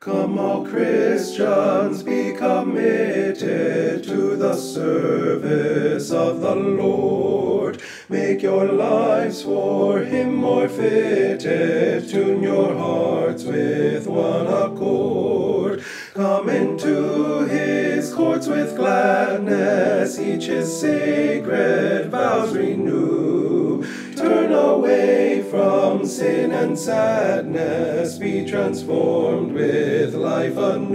Come, all Christians, be committed to the service of the Lord. Make your lives for him more fitted. Tune your hearts with one accord. Come into his courts with gladness, each his sacred vows renew. Turn away from sin and sadness, be transformed with life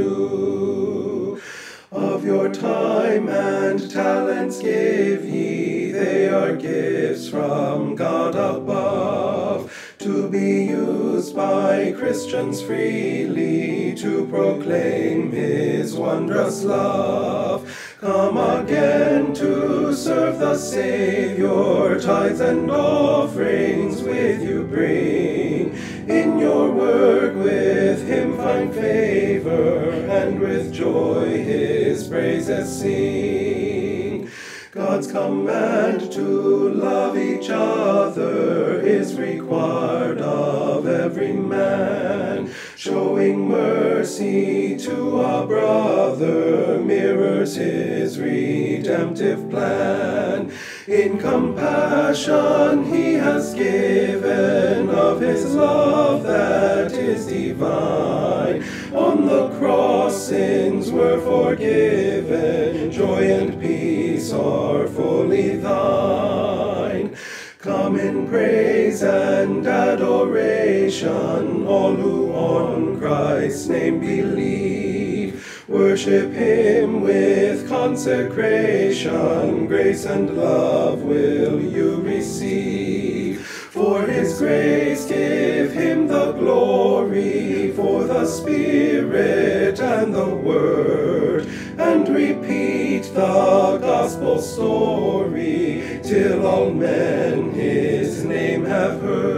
anew. Of your time and talents give ye, they are gifts from God above, to be used by Christians freely to proclaim his wondrous love. Come again to serve the Savior, tithes and offerings with you bring. In your work with him find favor, and with joy his praises sing. God's command to love each other is required of every man. Showing mercy to a brother mirrors his redemptive plan. In compassion he has given of his love that is divine. On the cross sins were forgiven, joy and peace are fully thine. Come in praise and adoration, all who on Christ's name believe. Worship him with consecration, grace and love will you receive. For his grace give him the glory, for the Spirit and the Word, and repeat the gospel story till all men his name have heard.